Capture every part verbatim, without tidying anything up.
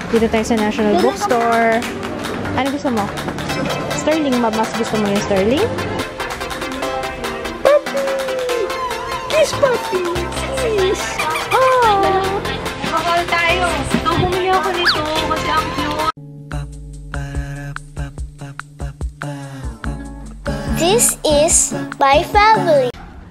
Dito tayo sa National Bookstore. Ano gusto mo? Sterling. Mas gusto mo yung Sterling? Puppy! Kiss, puppy! Kiss! Oh! Makal tayo. So, bumili ako nito kasi ang cute. This is my family.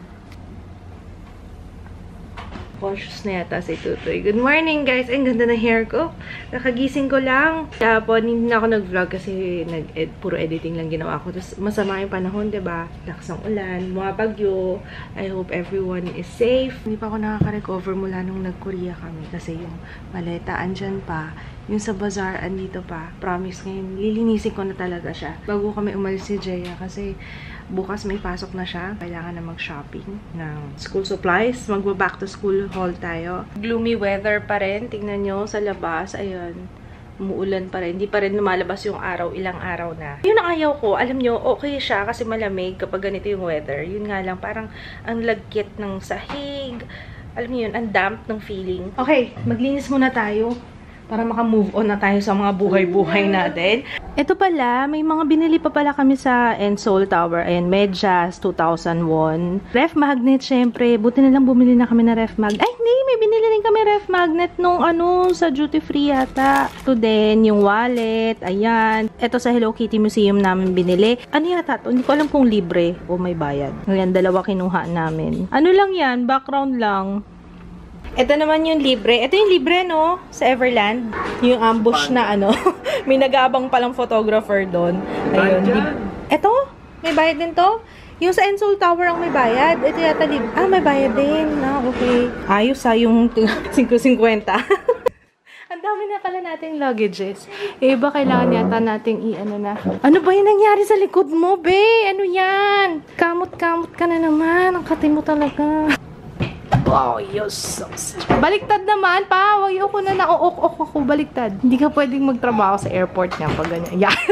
Conscious na yata si Tutoy. Good morning, guys. Ang ganda ng hair ko. Nakagising ko lang. Kaya po, hindi na ako nag-vlog kasi nag -ed, puro editing lang ginawa ko. Tapos, masama yung panahon, diba? Lakas ng ulan, mga bagyo. I hope everyone is safe. Hindi pa ako nakaka-recover mula nung nag-Korea kami. Kasi yung maleta, andyan pa. Yung sa bazaar, andito pa. Promise ngayon, lilinisin ko na talaga siya. Bago kami umalis si Jaya kasi bukas may pasok na siya. Kailangan na mag-shopping ng school supplies. Magba-back to school haul tayo. Gloomy weather pa rin. Tingnan nyo sa labas. Ayun. Umuulan pa rin. Hindi pa rin lumalabas yung araw. Ilang araw na. Yun ang ayaw ko. Alam nyo, okay siya kasi malamig kapag ganito yung weather. Yun nga lang, parang ang lagkit ng sahig. Alam nyo yun, ang damp ng feeling. Okay, maglinis muna tayo para maka-move on na tayo sa mga buhay-buhay natin. Ito pala, may mga binili pa pala kami sa Seoul Tower. Ayan, medyas, two thousand won. Ref magnet, syempre. Buti na lang bumili na kami na ref magnet. Ay, hindi, may binili rin kami ref magnet nung ano, sa duty free yata. Ito din, yung wallet. Ayan. Ito sa Hello Kitty Museum namin binili. Ano yata ito? Hindi ko alam kung libre o may bayad. Ayan, dalawa kinuha namin. Ano lang yan? Background lang. Ito naman yung libre. Ito yung libre, no? Sa Everland. Yung ambush na, ano. May nag-aabang palang photographer doon. Ayun. Ito? May bayad din to? Yung sa Seoul Tower ang may bayad. Ito yata libre. Ah, may bayad din. Ah, okay. Ayos ha, yung five fifty. Ang dami na pala nating luggages. Eh, iba kailangan yata nating i-ano na. Ano ba yung nangyari sa likod mo, be? Ano yan? Kamot-kamot ka na naman. Ang kati mo talaga. Wow, you're so strong. Baliktad naman, pa. Wag ko na na-ok-ok ako. Baliktad. Hindi ka pwedeng magtrabaho sa airport niya pag ganyan. Yan.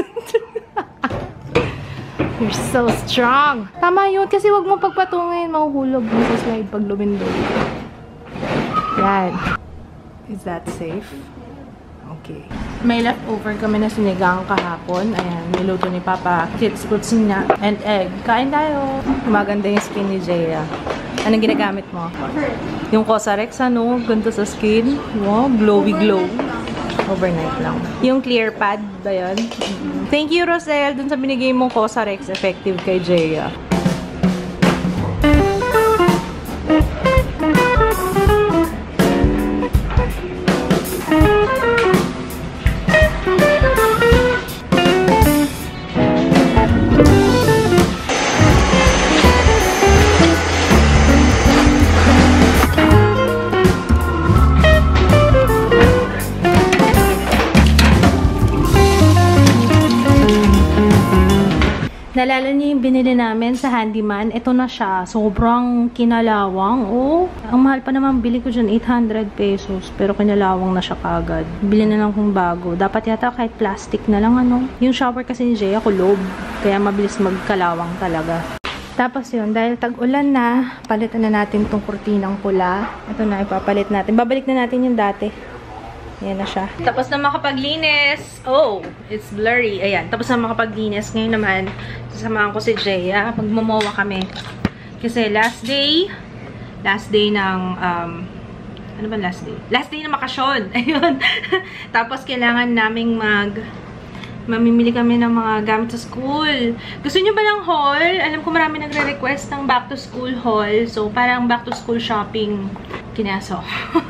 You're so strong. Tama yun. Kasi wag mo pagpatungin. Mahuhulog mo sa slide pag lumindol. Yan. Is that safe? Okay. May leftover kami na sinigang kahapon. Ayan, niluto ni Papa. Kids fruits niya. And egg. Kain tayo. Maganda yung skin ni Jaya. Anong ginagamit mo? Yung Cosrx, ano? Ganda sa skin. Wow, glowy glow. Overnight lang. Yung clear pad ba yun? Mm-hmm. Thank you, Rosel. Dun sa binigay mong Cosrx, effective kay Jaya. Nalala niyo yung binili namin sa Handyman? Ito na siya. Sobrang kinalawang. Oh, ang mahal pa naman. Bili ko dyan eight hundred pesos. Pero kinalawang na siya kagad. Bili na lang kung bago. Dapat yata kahit plastic na lang, ano. Yung shower kasi ni Jaya kulob. Kaya mabilis magkalawang talaga. Tapos yun, dahil tag-ulan na, palitan na natin tong kurtinang pula. Ito na, ipapalit natin. Babalik na natin yung dati. Ayan na siya. Tapos na makapaglinis. Oh, it's blurry. Ayan. Tapos na makapaglinis. Ngayon naman, sasamahan ko si Jaya. Magmomowa kami. Kasi last day, last day ng, um, ano ba last day? Last day na makasyon. Ayun. Tapos kailangan naming mag, mamimili kami ng mga gamit sa school. Gusto nyo ba ng haul? Alam ko marami nagre-request ng back to school haul. So, parang back to school shopping kinaso.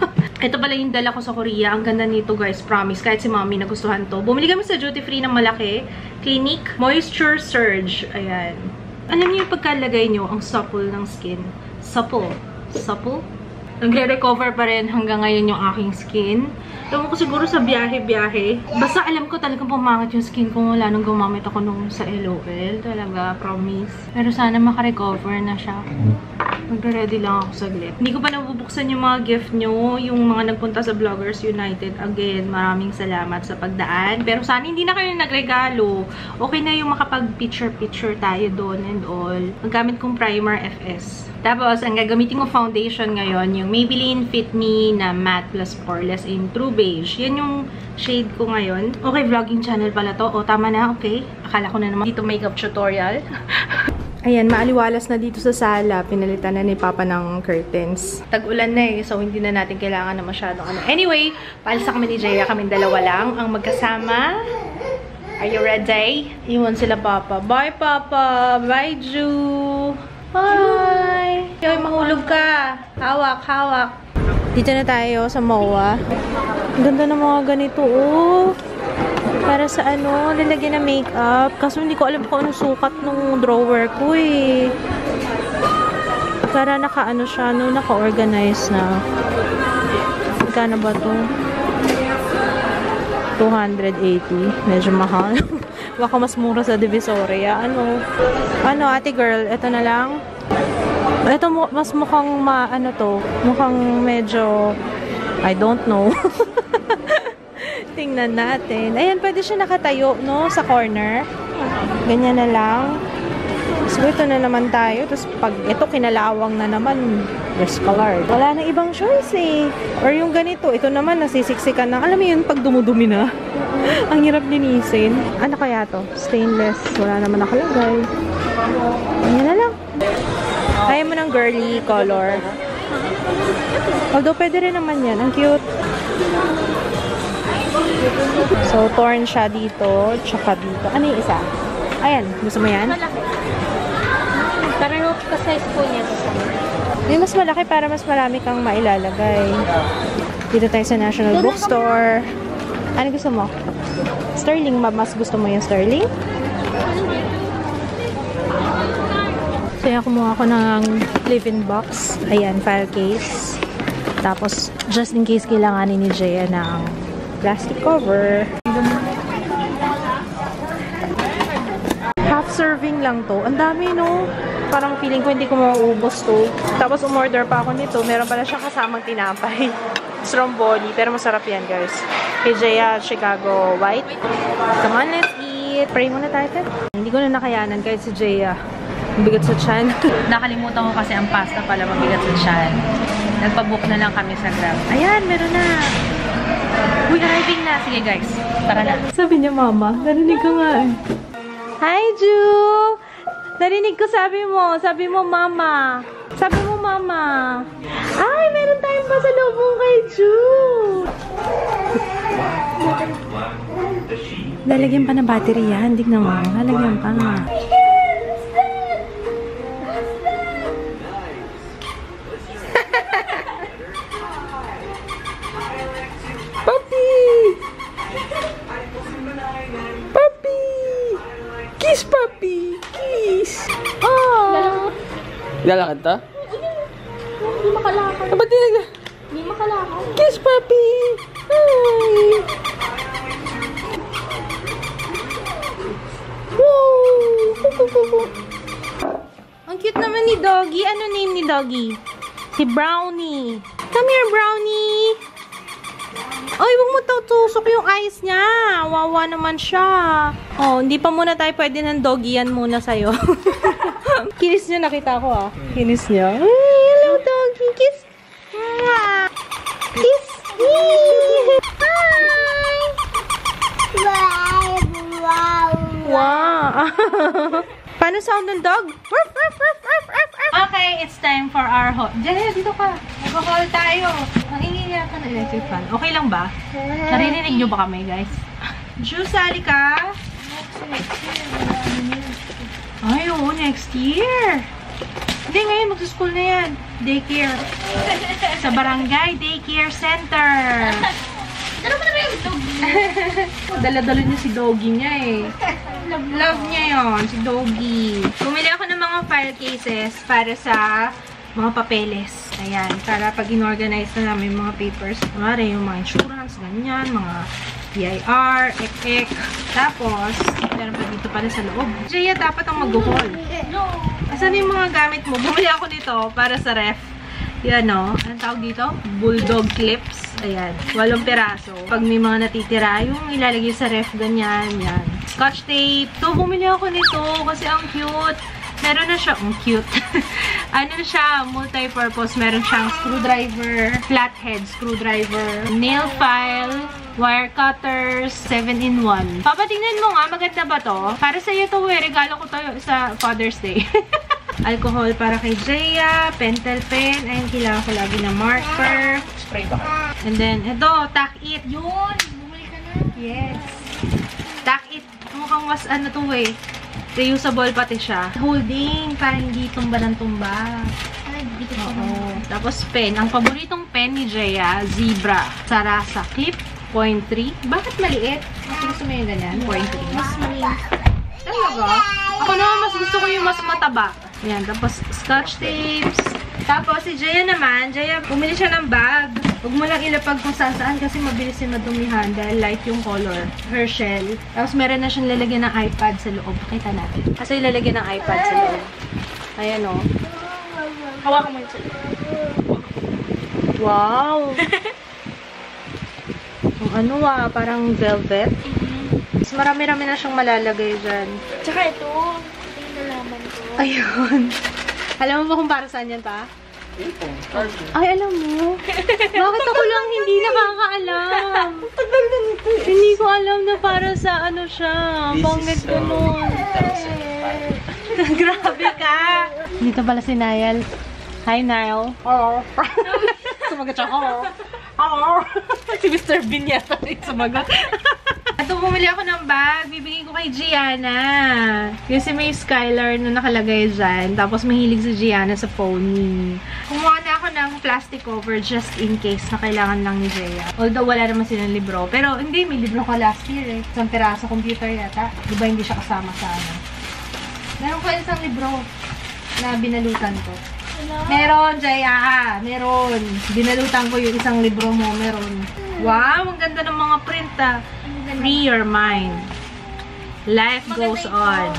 Ito pala yung dala ko sa Korea. Ang ganda nito, guys. Promise. Kahit si mommy nagustuhan to. Bumili kami sa duty free ng malaki. Clinique Moisture Surge. Ayan. Alam niyo yung pagkalagay nyo, ang supple ng skin. Supple. Supple? Nagre-recover pa rin hanggang ngayon yung aking skin. Ewan ko siguro sa biyahe-biyahe. Basta alam ko talagang pumangit yung skin ko mula nung gumamit ako nung sa L O L. Talaga, promise. Pero sana makarecover na siya. Magre-ready lang ako saglit. Hindi ko pa nabubuksan yung mga gift nyo. Yung mga nagpunta sa Vloggers United. Again, maraming salamat sa pagdaan. Pero sana hindi na kayo nagregalo. Okay na yung makapag-picture-picture tayo doon and all. Maggamit kong primer F S. Tapos, ang gagamitin ko foundation ngayon, yung Maybelline Fit Me na Matte Plus Poreless in True Beige. Yan yung shade ko ngayon. Okay, vlogging channel pala to. O, tama na, okay. Akala ko na naman dito makeup tutorial. Ayan, maaliwalas na dito sa sala. Pinalitan na ni Papa ng curtains. Tag-ulan na eh, so hindi na natin kailangan na masyadong ano. Anyway, paalsa kami ni Jaya. Kaming dalawa lang ang magkasama. Are you ready? Iwan sila Papa. Bye, Papa! Bye, Ju! Bye! Yoy, mahulog ka! Hawak, hawak! Dito na tayo sa M O A. Ang ganda ng mga ganito, oh! Para sa ano, lalagyan na makeup. Kaso hindi ko alam kung anong sukat ng drawer ko eh. Para naka-ano siya, no, naka-organize na. Magkano ba to? two hundred eighty. Medyo mahal. Baka mas mura sa Divisoria. Ano? Ano, ate girl? Ito na lang. Ito mas mukhang ma, ano to? Mukhang medyo, I don't know. Tingnan natin. Ayan, pwede siya nakatayo, no? Sa corner. Ganyan na lang. So, ito na naman tayo. Tapos, pag ito, kinalawang na naman. Yes, color. Wala nang ibang choice, eh. Or yung ganito. Ito naman, nasisiksikan na. Alam mo yun, pag dumudumi na. Ang hirap linisin. Ano kaya to? Stainless. Wala naman nakalagay. Ganyan na lang. Ayaw mo ng girly color. Although, pwede rin naman yan. Ang cute. So, torn siya dito, tsaka dito. Ano yung isa? Ayan, gusto mo yan? Malaki. Pareho ka size po niya. Yung mas malaki para mas marami kang mailalagay. Dito tayo sa National Bookstore. Ano gusto mo? Sterling, mas gusto mo yung sterling? So, yan, kumuha ko ng live-in box. Ayan, file case. Tapos, just in case kailanganin ni Jaya ng plastic cover. Half serving lang to. Ang dami, no? Parang feeling ko hindi ko mauubos to. Tapos umorder pa ako nito. Meron pala siyang kasamang tinapay. Stromboli. Pero masarap yan, guys. Kay Jaya, Chicago White. Come on, let's eat. Pray muna tayo. Hindi ko na nakayanan kahit si Jaya. Mabigat sa tiyan. Nakalimutan ko kasi ang pasta pala mabigat sa tiyan. Nagpabook na lang kami sa Grab. Ayan, meron na. Uy, arriving na. Sige guys, tara na. Sabi niya, Mama. Narinig ko nga eh. Hi, Ju! Narinig ko sabi mo. Sabi mo, Mama. Sabi mo, Mama. Ay, meron tayong pasalubong kay Ju! Lalagyan pa ng battery yan. Tignan mo. Lalagyan pa nga. Kiss, puppy! Kiss! Oh! Lalakad ta? Hindi makalakad. Ah, ba't di nag- Hindi makalakad. Kiss, puppy! Hi! Wow! Ang cute naman ni Doggy. Ano name ni Doggy? Si Brownie. Come here, Brownie! Ay, huwag mo tutusok yung eyes niya. Wawa naman siya. Oh, hindi pa muna tayo pwede ng doggy yan muna sa'yo. Kinis niya, nakita ko ah. Kinis niya. Ay, hello, doggy. Kiss. Mwah. Kiss. Hi. Wow. Wow. Paano sound ng dog? Ruff, ruff, ruff, ruff, ruff, ruff. Okay, it's time for our haul. Jaya, dito ka. Mag-haul tayo. Ang ingin yata ng electric fan. Okay lang ba? Naririnig nyo ba kami, guys? Ju, sali ka. Ay, oo, next year. Hindi, ngayon, mag-school na yan. Daycare. Sa Barangay Daycare Center. Ano ba naman yung dog? Dala-dala niya si Doggy niya eh. Love, love niya yon si Doggy. Bumili ako ng mga file cases para sa mga papeles. Ayan, para pag inorganize na namin yung mga papers. Kumari, yung mga insurance, ganyan, mga P I R, E C E C. Tapos, meron pa dito pala sa loob. Jaya, dapat ang mag-haul. Asan yung mga gamit mo? Bumili ako nito para sa ref. Yan o. Anong tawag dito? Bulldog clips. Ayan. Walong piraso. Pag may mga natitira, yung ilalagay sa ref, ganyan. Yan. Scotch tape. So, bumili ako nito kasi ang cute. Meron na siya. Ang cute. Ano na siya? Multi-purpose. Meron siyang screwdriver, flathead screwdriver, nail file, wire cutters, seven in one. Papatingnan mo nga, maganda ba to? Para sa'yo to eh, regalo ko to sa Father's Day. Alcohol para kay Jaya, pentel pen, ayun, kailangan ko lagi ng marker. Spray ba kayo? And then, ito, tack it. Yun! Bumili ka na. Yes. Tack it. Mukhang mas ano to eh. Reusable pati siya. Holding, para hindi tumba ng tumba. Oo. Tapos pen. Ang paboritong pen ni Jaya, Zebra. Sarasa. Clip, point three. Bakit maliit? Mas gusto mo yung ganyan? point three. Mas maliit. Talaga? Ako naman, mas gusto ko yung mas mataba. Yan. Tapos, scotch tapes. Tapos, si Jaya naman, Jaya, bumili siya ng bag. Huwag mo lang ilapag kung saan-saan kasi mabilis yung madumihan dahil light yung color. Herschel. Tapos, meron na siyang lalagyan ng iPad sa loob. Pakita natin. Kasi lalagyan ng iPad sa loob. Ayan o. Hawakan mo ito. Wow! Ang ano ah, parang velvet. Mas marami-rami na siyang malalagay dyan. Tsaka ito, yung nalaman ko. Ayun. Alam mo ba kung para saan yan pa? Ay, alam mo. Bakit ako lang hindi nakakaalam? Hindi ko alam na para sa ano siya. Pangit ganun. Grabe ka. Dito pala si Niall. Hi, Niall. Hello. Sumagot siya. Hello. Hello. Si Mister Bean yata yung sumagot. Ito, bumili ako ng bag. Bibigay ko kay Gianna. Kasi may Skylar na nakalagay dyan. Tapos mahilig si Gianna sa pony. Kumuha na ako ng plastic cover just in case na kailangan lang ni Jaya. Although wala naman silang libro. Pero hindi, may libro ko last year eh. Isang piraso computer yata. Di ba hindi siya kasama sa ano? Meron ko isang libro na binalutan ko. Meron, Jaya. Meron. Binalutan ko yung isang libro mo. Meron. Wow, ang ganda ng mga print ah. Free your mind. Life goes on.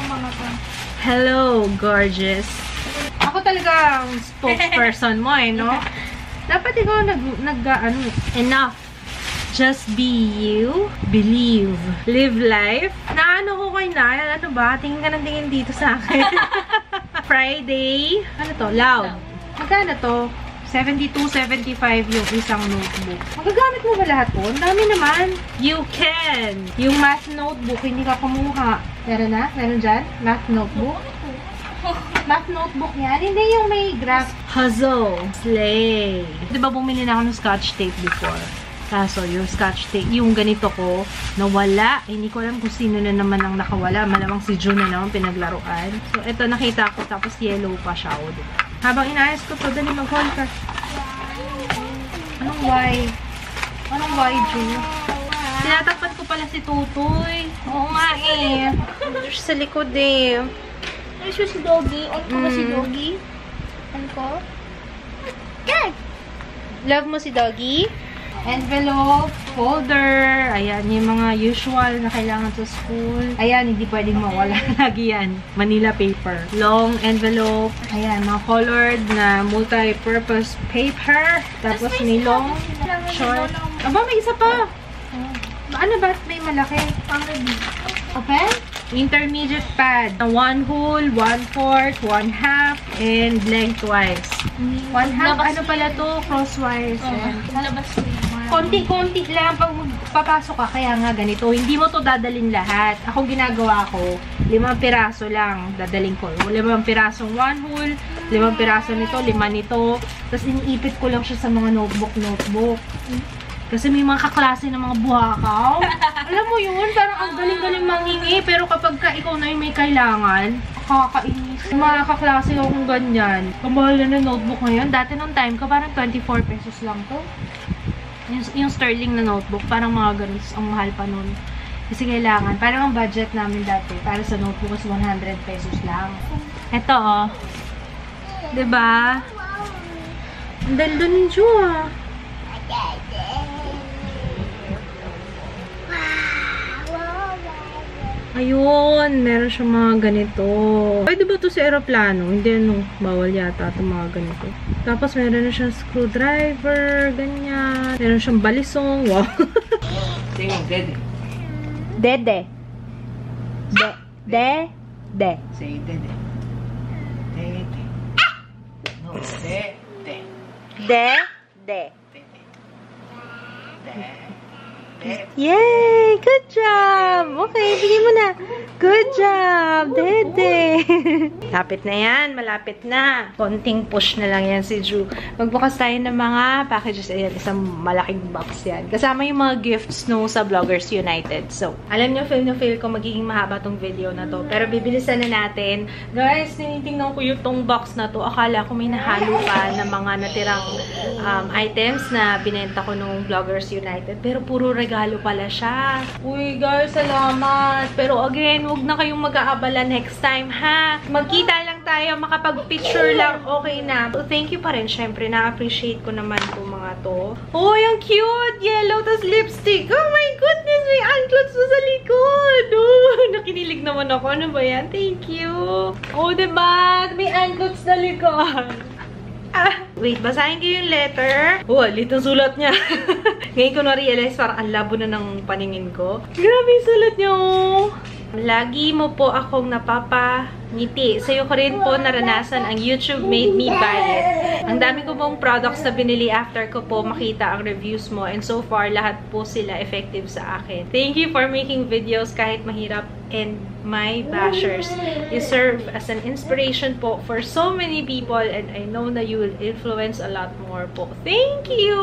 Hello, gorgeous. Ako talaga ang spokesperson mo eh, no? Dapat ikaw nag, nag ano, enough. Just be you. Believe. Live life. Naano ko kay Niall? Ano ba? Tingin ka ng tingin dito sa akin. Friday. Ano to? Loud. Magkano to? seventy-two seventy-five yung isang notebook. Magagamit mo ba lahat po? Ang dami naman. You can. Yung math notebook, hindi ka kumuha. Meron na? Meron dyan? Math notebook? Math notebook yan? Hindi yung may graph. Puzzle. Slay. Diba bumili na ako ng scotch tape before? Kaso yung scotch tape, yung ganito ko, nawala. Hindi ko alam kung sino na naman ang nakawala. Malamang si June na naman pinaglaruan. So, ito nakita ko. Tapos yellow pa siya. O, diba? Habang inayos ko to, dali mag-haul ka. Anong why? Anong why, June? Tinatapat ko pala si Tutoy. Oo nga eh. Ito siya sa likod eh. Ano siya si Doggy? On ko ba si Doggy? On ko? Good! Love mo si Doggy? Envelope, folder, ayan, yung mga usual na kailangan sa school. Ayan, hindi pwedeng mawala. Lagi yan. Manila paper. Long envelope. Ayan, mga colored na multi-purpose paper. Tapos may long, short. Aba, may isa pa. Ano ba? May malaki. Open? Intermediate pad. One whole, one fourth, one half, and lengthwise. One half, ano pala to? Crosswise. Labas ko yung Konti-konti lang pag magpapasok ka. Kaya nga ganito. Hindi mo to dadalhin lahat. Ako ginagawa ko, limang piraso lang dadalhin ko. Limang pirasong one whole, limang piraso nito, lima nito. Tapos iniipit ko lang siya sa mga notebook-notebook. Kasi may mga kaklase ng mga buhakaw. Alam mo yun, parang ang galing-galing manghingi. Pero kapag ka ikaw na yung may kailangan, kakainis. Mga kaklase akong ganyan. Kamahal na ng notebook ngayon. Dati nung time ko, parang twenty-four pesos lang to. Yung, yung sterling na notebook, parang mga ganun. Ang mahal pa nun. Kasi kailangan. Parang ang budget namin dati, para sa notebook is one hundred pesos lang. Ito, oh. Diba? Ang daldon yung Jua. Ayun, meron siya mga ganito. Pwede ba ito sa aeroplano? Hindi, ano, bawal yata ito mga ganito. Tapos meron na siyang screwdriver, ganyan. Meron siyang balisong. Wow. Say dede. Dede. De. De. De. Say dede. Dede. No, de. De. De. De. Dede. De. Yay! Good job! Okay, bigyan mo na. Good job, Dede. Lapit na yan. Malapit na. Konting push na lang yan si Drew. Magbukas tayo ng mga packages. Ayan, isang malaking box yan. Kasama yung mga gifts no sa Vloggers United. So, alam nyo, feel na feel ko magiging mahaba tong video na to. Pero bibilisan na natin. Guys, tinitingnan ko yung tong box na to. Akala ko may nahalo pa na mga natirang um, items na binenta ko nung Vloggers United. Pero puro regalo pala siya. Uy, guys, salamat. Pero again, huwag na kayong mag-aabala next time, ha? Magkita lang tayo, makapag-picture lang, okay na. So, thank you pa rin, syempre. Na-appreciate ko naman po mga to. Oh, yung cute! Yellow, tas lipstick. Oh my goodness, may anklots na sa likod. Oh, nakinilig naman ako. Ano ba yan? Thank you. Oh, diba? May anklots na likod. Ah, wait, basahin ko yung letter. Oh, litong sulat niya. Ngayon ko na-realize, parang ang labo na ng paningin ko. Grabe yung sulat niya, oh. Lagi mo po akong napapangiti. Sa'yo ko rin po naranasan ang YouTube made me buy it. Ang dami ko pong products na binili after ko po makita ang reviews mo. And so far, lahat po sila effective sa akin. Thank you for making videos kahit mahirap and my bashers. You serve as an inspiration po for so many people and I know na you will influence a lot more po. Thank you!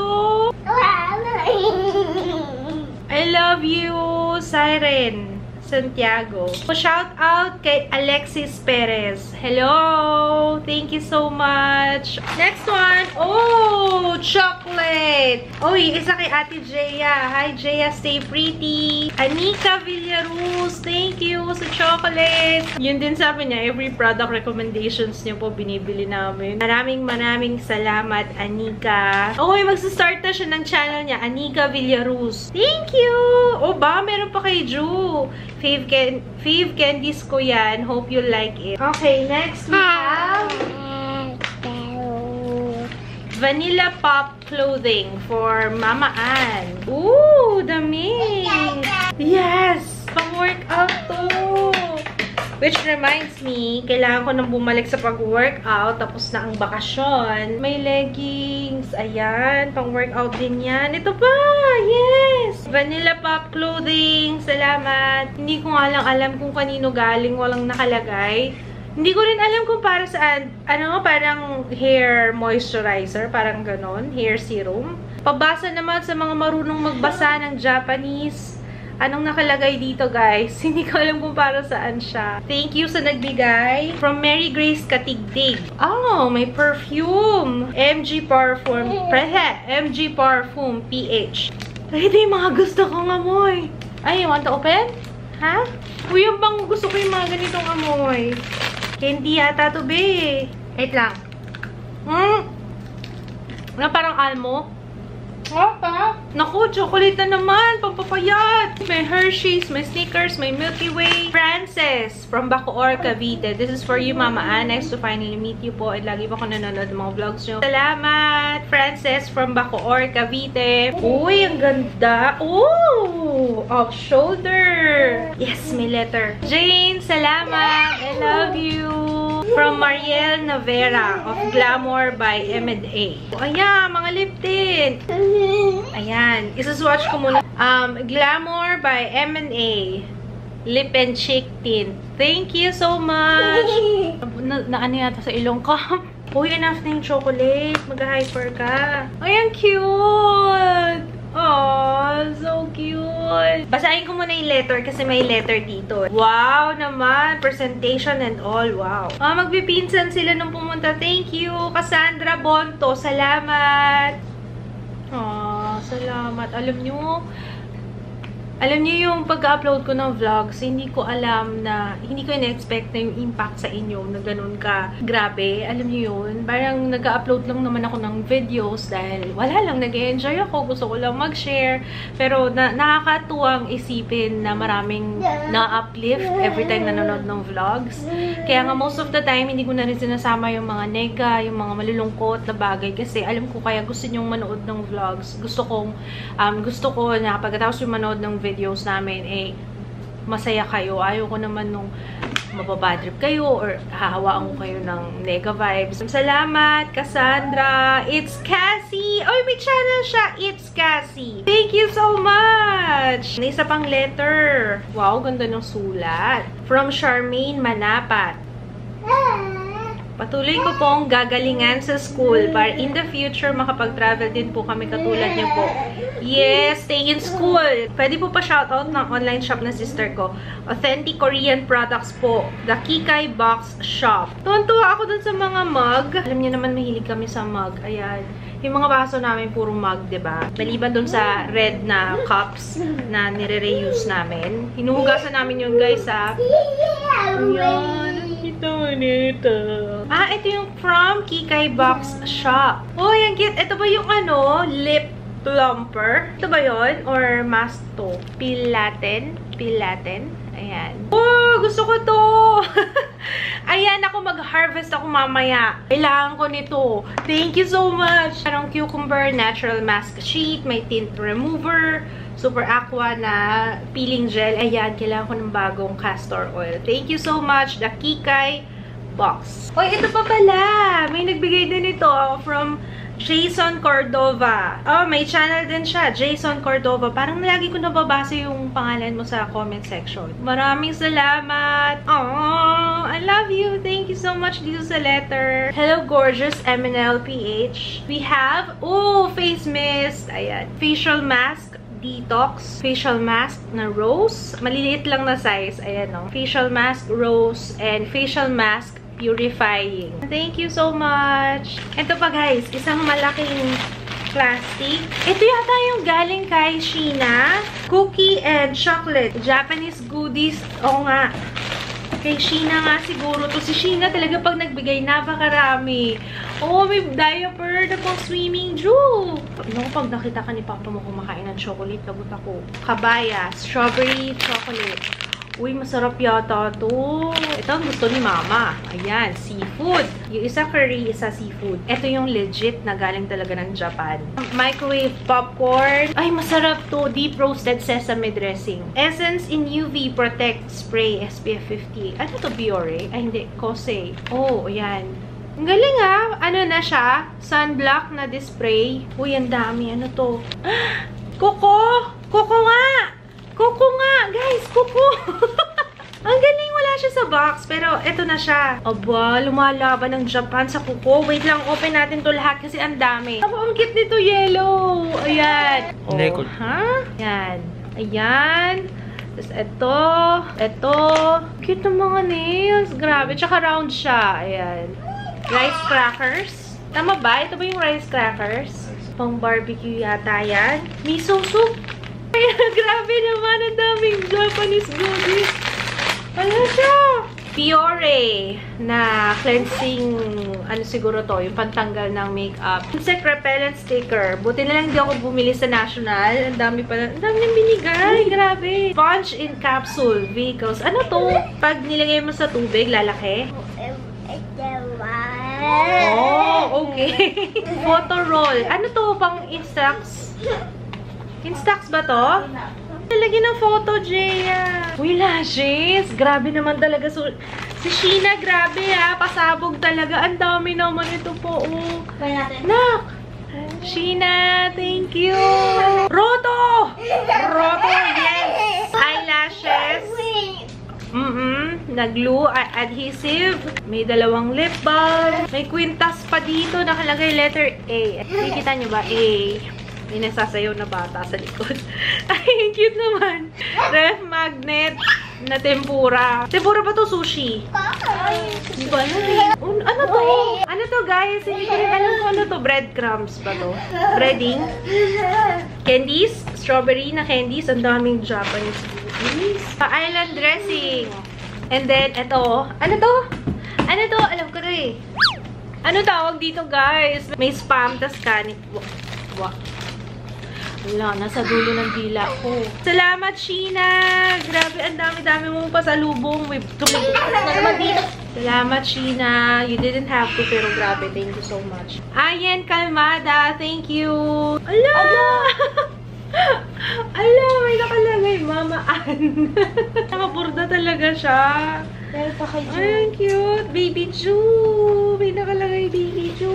I love you, Siren Santiago. Shout out kay Alexis Perez. Hello! Thank you so much. Next one. Oh! Chocolate! Oh, isa kay Ate Jeya. Hi, Jeya. Stay pretty. Anika Villaruz. Thank you sa chocolate. Yun din sabi niya, every product recommendations niyo po binibili namin. Maraming maraming salamat, Anika. Oh, magsastart na siya ng channel niya. Anika Villaruz. Thank you! Oh, ba? Meron pa kay Drew. Fave, can Fave candies ko yan. Hope you like it. Okay, next we have Vanilla Pop clothing for Mama Ann. Ooh, dami! Yes! Pang-workout to! Which reminds me, kailangan ko nang bumalik sa pag-workout. Tapos na ang bakasyon. May leggings. Ayan. Pang-workout din yan. Ito pa! Yes! Vanilla Pop clothing. Salamat. Hindi ko nga lang alam kung kanino galing. Walang nakalagay. Hindi ko rin alam kung para saan. Ano nga, parang hair moisturizer. Parang ganon. Hair serum. Pabasa naman sa mga marunong magbasa ng Japanese. Anong nakalagay dito, guys? Hindi ko alam kung para saan siya. Thank you sa nagbigay. From Mary Grace Katigdig. Oh, may perfume. M G Parfum. M G Parfum P H. Ito yung mga gusto kong amoy. Ay, you want to open? Ha? Uy, yung bang gusto ko yung mga ganitong amoy. Candy yata to, be. Wait lang. Hmm? Ano, parang almo? Apa? Naku, chocolate na naman. Pampapayat. May Hershey's, may Snickers, may Milky Way. Frances from Bacoor, Cavite. This is for you, Mama Ann. Nice to finally meet you po. At lagi pa ko nanonood ng mga vlogs nyo. Salamat! Frances from Bacoor, Cavite. Uy, ang ganda. Ooh! Off shoulder. Yes, may letter. Jane, salamat. I love you. From Mariel Navera of Glamour by M and A. Ayan, mga lip tint. Ayan. Isa-swatch ko muna. Um, Glamour by M and A. Lip and cheek tint. Thank you so much. Na, na ano yata sa ilong ko. Uy, enough na yung chocolate. Mag-hyper ka. Ayan, cute. Oh, so cute. Basahin ko muna yung letter kasi may letter dito. Wow naman. Presentation and all. Wow. Ah, magpipinsan sila nung pumunta. Thank you. Cassandra Bonto. Salamat. Ah, salamat. Alam nyo, alam niyo yung pag-upload ko ng vlogs, hindi ko alam na, hindi ko in-expect na yung impact sa inyo na ganun ka grabe. Alam niyo yun? Parang nag-upload lang naman ako ng videos dahil wala lang, nag-enjoy ako. Gusto ko lang mag-share. Pero na nakakatuwang isipin na maraming na-uplift every time nanonood ng vlogs. Kaya nga most of the time, hindi ko na rin sinasama yung mga nega, yung mga malulungkot na bagay. Kasi alam ko kaya gusto nyong manood ng vlogs. Gusto kong, um, gusto ko na pagkatapos yung manood ng videos videos namin, eh, masaya kayo. Ayaw ko naman nung mapabadrip kayo or hahawaan ko kayo ng nega vibes. Salamat, Cassandra. It's Cassie. Oy, may channel siya. It's Cassie. Thank you so much. May isa pang letter. Wow, ganda ng sulat. From Charmaine Manapat. Patuloy ko pong gagalingan sa school para in the future makapag-travel din po kami katulad niyo po. Yes, stay in school. Pwede po pa shoutout ng online shop na sister ko. Authentic Korean products po. The Kikay Box Shop. Tuwan-tuwa ako dun sa mga mug. Alam niyo naman mahilig kami sa mug. Ayan. Yung mga baso namin puro mug, diba? Maliban dun sa red na cups na nire-reuse namin. Hinuhugasan namin yun, guys, ha? Ayan. Ito, ito. Ah, ito yung from Kikay Box Shop. Oh, yung cute. Ito ba yung ano? Lip plumper? Ito ba yun? Or mask to? Pilaten? Pilaten? Ayan. Oh, gusto ko to! Ayan, ako mag-harvest ako mamaya. Kailangan ko nito. Thank you so much! Parang cucumber natural mask sheet, may tint remover, super aqua na peeling gel. Ayan, kailangan ko ng bagong castor oil. Thank you so much, the Kikay Box. Oy, ito pa pala! May nagbigay din ito from Jason Cordova. Oh, may channel din siya. Jason Cordova. Parang lagi ko nababasa yung pangalan mo sa comment section. Maraming salamat. Oh, I love you. Thank you so much dito sa letter. Hello, gorgeous M N L P H. We have, oh, face mist. Ayan. Facial mask. Detox. Facial mask na rose. Maliliit lang na size. Ayan, no? Facial mask rose and facial mask purifying. Thank you so much. Ito pa, guys. Isang malaking plastic. Ito yata yung galing kay Sheena. Cookie and chocolate. Japanese goodies. Oo nga. Kay Sheena nga siguro. To si Sheena talaga pag nagbigay, napakarami. Oh, may diaper na pang swimming Drew. No, pag nakita ka ni Papa mo kumakain ng chocolate, lagot ako. Kabaya. Strawberry chocolate. Uy, masarap yata to. Ito ang gusto ni Mama. Ayan, seafood. Yung isa curry, isa seafood. Ito yung legit na galing talaga ng Japan. Microwave popcorn. Ay, masarap to. Deep roasted sesame dressing. Essence in U V Protect Spray S P F fifty. Ano to, Biore? Ay, hindi. Kose. Oh, ayan. Ang galing ah. Ano na siya? Sunblock na display. Uy, ang dami. Ano to? Coco! Coco nga! Coco nga! Guys, Coco! Ang galing, wala siya sa box. Pero, eto na siya. Aba, lumalaban ng Japan sa Coco. Wait lang, open natin to lahat kasi ang dami. Aba, ang cute nito, yellow. Ayan. Oh, ha? Ayan. Ayan. Tapos, eto. Eto. Cute ng mga nails. Grabe. Tsaka round siya. Ayan. Rice crackers. Tama ba? Ito ba yung rice crackers? Pang barbecue yata yan. Miso soup. Grabe naman, ang daming Japanese goodies. Ano siya? Fiore na cleansing, ano siguro to, yung pantanggal ng makeup. Insect repellent sticker. Buti na lang di ako bumili sa National. Ang dami pala. Ang dami nang binigay. Grabe. Sponge in capsule. Vehicles. Ano to? Pag nilagay mo sa tubig, lalaki? Oh, okay. Photo roll. Ano to? Pang Instax? Instax ba to? Talagyan ng photo, Jaya. Uy, lashes. Grabe naman talaga. So, si Sheena, grabe ha. Pasabog talaga. Ang dami naman ito po. Oh. Nak! Sheena, thank you. Roto! Roto, yes. Eyelashes. Mm-mm. Nag-glue, adhesive. May dalawang lip balm. May kwintas pa dito. Nakalagay letter A. Nakikita niyo ba? A. May nasasayaw na bata sa likod. Ay, cute naman. Ref magnet na tempura. Tempura ba to? Sushi? Hindi ko alam eh. Ano to? Ano to, guys? Hindi ko rin alam kung ano to. Breadcrumbs ba to? Breading? Candies? Strawberry na candies. Ang daming Japanese goodies. Island dressing. And then, ito. Ano to? Ano to? Alam ko rin eh. Ano tawag dito, guys? May spam, tas kanin. Wow. Wala, nasa dulo ng dila ko. Salamat, Sheena! Grabe, ang dami-dami mong pasalubong. Salamat, Sheena. You didn't have to, pero grabe. Thank you so much. Ayen Calmada, thank you. Ala! Ala, may nakalagay, Mama Ann. Nakaburda talaga siya. Meron pa kay Ay, ang cute. Baby Ju. May nakalagay Baby Ju.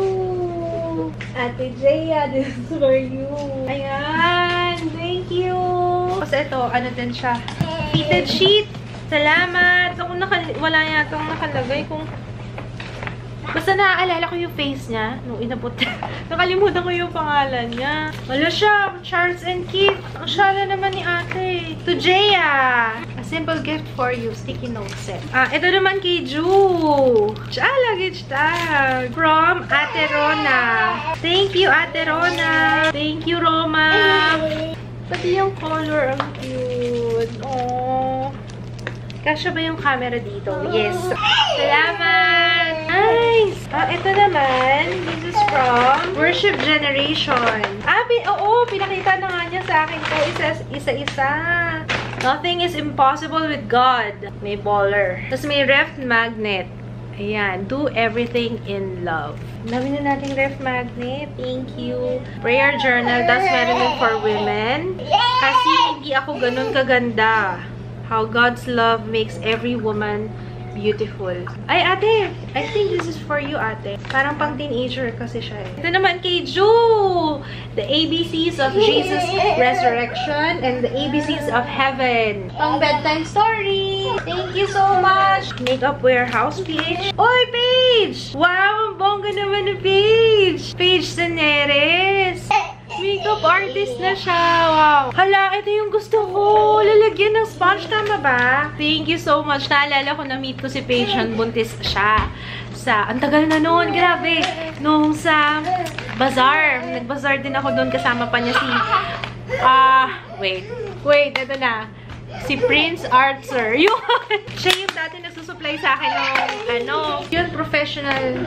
Ate Jaya, this is for you. Ayan. Thank you. Tapos ito, ano din siya? Fitted sheet. Salamat. Ako nakal wala yata ang nakalagay kung basta naaalala ko yung face niya nung inabot. Nakalimutan ko yung pangalan niya. Wala siya. Charles and Keith. Ang syala naman ni ate. To Jaya. A simple gift for you. Sticky note set. Ah, ito naman kay Ju. Ah, luggage tag. From Ate Rona. Thank you, Ate Rona. Thank you, Roma. Pati yung color. Ang cute. Aww. Kasya ba yung camera dito? Yes. Salamat! Nice! Ah, ito naman. This is from Worship Generation. Ah, pin oo, pinakita na nga niya sa akin ko. Isa-isa. Nothing is impossible with God. May baller. Tapos may ref magnet. Ayan. Do everything in love. Dami na nating ref magnet. Thank you. Prayer journal. That's meron din for women. Kasi hindi ako ganun kaganda. How God's love makes every woman beautiful. Ay, ate! I think this is for you, ate. Parang pang teenager kasi siya eh. Ito naman kay Ju! The A B Cs of Jesus' resurrection and the A B Cs of heaven. Pang bedtime story! Thank you so much! Makeup Warehouse, P H. Oy, Paige! Wow! Ang bongga naman ni Paige! Paige Saneres! Makeup artist na siya. Wow. Hala, ito yung gusto ko. Lalagyan ng sponge. Tama ba? Thank you so much. Naalala ko na meet ko si Paige. Buntis siya. Sa, ang tagal na noon. Grabe. Nung sa bazaar. Nag-bazaar din ako doon. Kasama pa niya si... Ah, uh, wait. Wait, ito na. Si Prince Arthur. Yun. Siya yung dati nagsusupply sa akin ng, ano, yun, professional...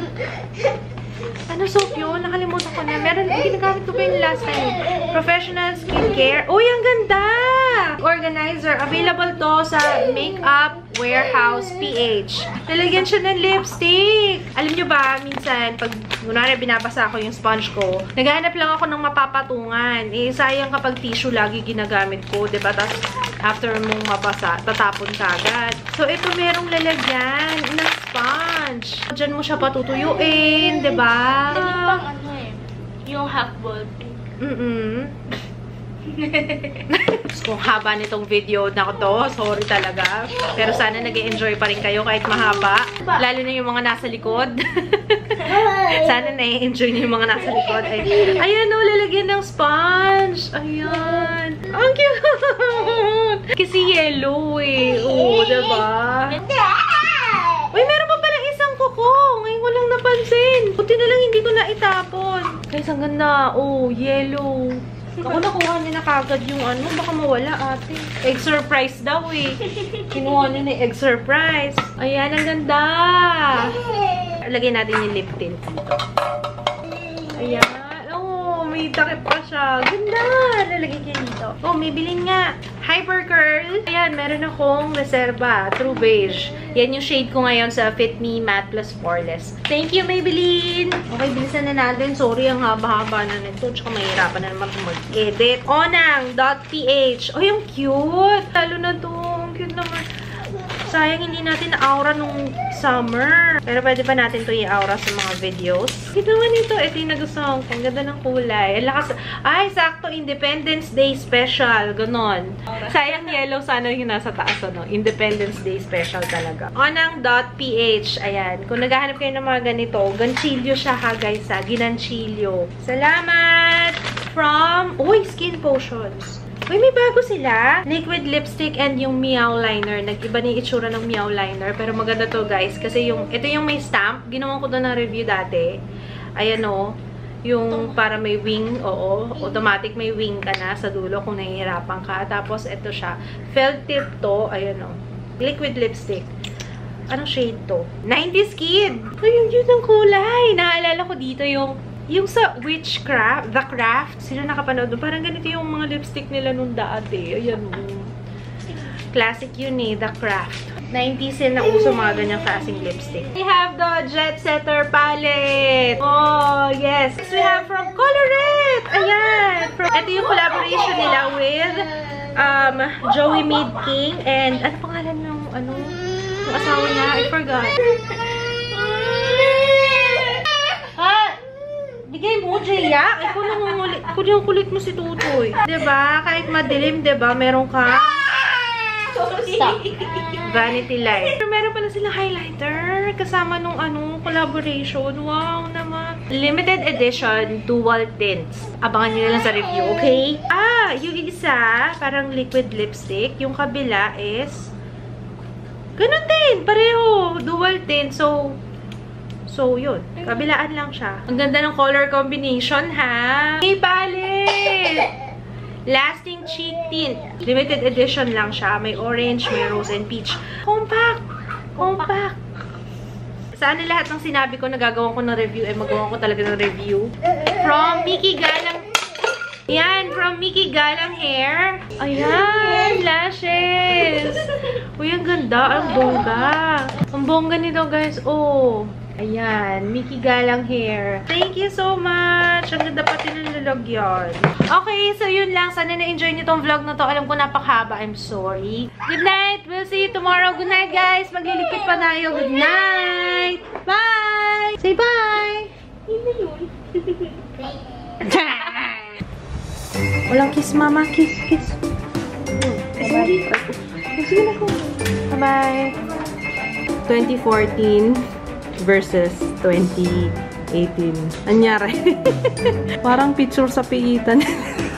Ano soap yun? Nakalimutan ko na. Meron, ginagamit ko pa yung last time. Professional skincare. Uy, ang ganda! Organizer. Available to sa Makeup Warehouse P H. Lalagyan siya ng lipstick. Alam nyo ba, minsan, pag kunwari binabasa ko yung sponge ko, naghahanap lang ako ng mapapatungan. Eh, sayang kapag tissue lagi ginagamit ko. Diba? Tapos, after mong mabasa, tatapon ka agad. So, ito merong lalagyan ng sponge. Diyan mo siya patutuyuin. Diba? Ito pang ano eh. Yung half ball pink. Mm-mm. Kung haba nitong video na to, sorry talaga. Pero sana nag-e-enjoy pa rin kayo kahit mahaba. Lalo na yung mga nasa likod. Sana na-enjoy niyo yung mga nasa likod. Ay, ayan o, lalagyan ng sponge. Ayan. Ang cute! Kasi yellow eh. Oo, diba? Uy, meron pa palang isang kuko. Ngayon ko lang napansin. Buti na lang hindi ko na itapon. Guys, ang ganda. Oh, yellow. Ako nakuha niya na kagad yung ano. Baka mawala ate. Egg surprise daw eh. Kinuha niya na egg surprise. Ayan, ang ganda. Lagyan natin yung lip tint dito. Ayan. Oh, may takip pa siya. Ganda. Lalagyan niya dito. Oh, may bilhin nga. Hyper Curl. Ayan, meron akong reserva. True Beige. Yan yung shade ko ngayon sa Fit Me Matte Plus Poreless. Thank you, Maybelline! Okay, bilisan na natin. Sorry, ang haba-haba na nito. Tsaka mahirapan na naman mag-edit. Onang.ph. Oh, yung cute! Lalo na to. Ang cute naman. Sayang hindi natin na-aura nung summer. Pero pwede pa natin to i-aura sa mga videos. Cute naman ito. Ito yung nagustuhan ko. Ang ganda ng kulay. Lakas. Ay, sakto. Independence Day Special. Ganon. Sayang yellow sana yung nasa taas. Ano? Independence Day Special talaga. Onang.ph. Ayan. Kung naghahanap kayo ng mga ganito, ganchilyo siya ha guys ha. Ginanchilyo. Salamat! From, uy, Skin Potions. Uy, may bago sila. Liquid lipstick and yung Meow liner. Nag-iba na yung itsura ng Meow liner. Pero maganda to guys. Kasi yung, ito yung may stamp. Ginawa ko doon ng review dati. Ayan o. Yung para may wing. Oo. Automatic may wing ka na sa dulo kung nahihirapan ka. Tapos ito siya. Felt tip to. Ayan o. Liquid lipstick. Anong shade to? nineties Kid. Ay, yung cute ng kulay. Naalala ko dito yung yung sa Witchcraft, The Craft, sino nakapanood doon? Parang ganito yung mga lipstick nila nung dati. Ayan mo. Classic yun eh, The Craft. nineties yun na uso mga ganyang klaseng lipstick. We have the Jet Setter palette. Oh, yes. We have from Colorette. Ayan. From, ito yung collaboration nila with um, Joey Made King. And, ano pangalan ng, ano, yung asawa niya? I forgot. Ha? Bigay mo, Jaya. Ikaw lang ang ulit. Ikaw yung kulit mo si Tutoy. Diba? Kahit madilim, diba? Meron ka. Stop. Vanity Light. Pero meron pala silang highlighter. Kasama nung ano, collaboration. Wow naman. Limited edition, dual tints. Abangan nyo na lang sa review, okay? Ah, yung isa, parang liquid lipstick. Yung kabila is ganun din. Pareho. Dual tint. So, so yun. Kabilaan lang siya. Ang ganda ng color combination, ha? Hey, palette! Lasting Cheek Tint. Limited edition lang siya. May orange, may rose, and peach. Compact! Compact! Sana lahat ng sinabi ko na gagawin ko ng review, eh magawa ko talaga ng review. From Mickey Galang. Yan, from Mickey Galang Hair. Ayan, lashes. Uy, ang ganda. Ang bongga. Ang bongga nito, guys. Oh. Ayan, Mickey Galang Hair. Thank you so much! Ang ganda pati ng lalagyan. Okay, so yun lang. Sana na-enjoy niyo tong vlog na to. Alam ko napakahaba. I'm sorry. Good night! We'll see you tomorrow. Good night, guys! Magliligpit pa tayo. Good night! Bye! Say bye! Walang kiss, mama. Kiss, kiss. Bye-bye. Sige na ko. Bye-bye. twenty fourteen versus twenty eighteen. Anyari. Parang picture sa piitan.